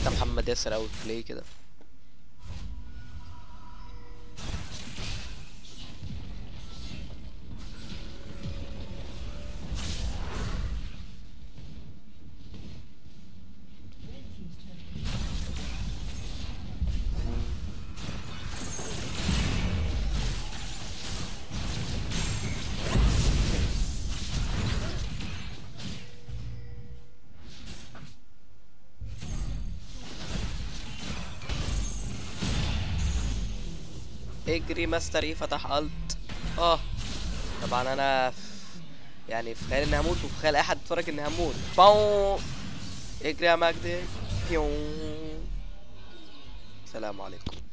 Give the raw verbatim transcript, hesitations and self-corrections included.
انت محمد ياسر اوت بلاي كده. اجري ماستر ايه فتح الت. اه طبعا انا في يعني في خيال اني هموت، وفي خيال اي حد اتفرج اني هموت. باو اجري يا مجدي. بيو. سلام عليكم.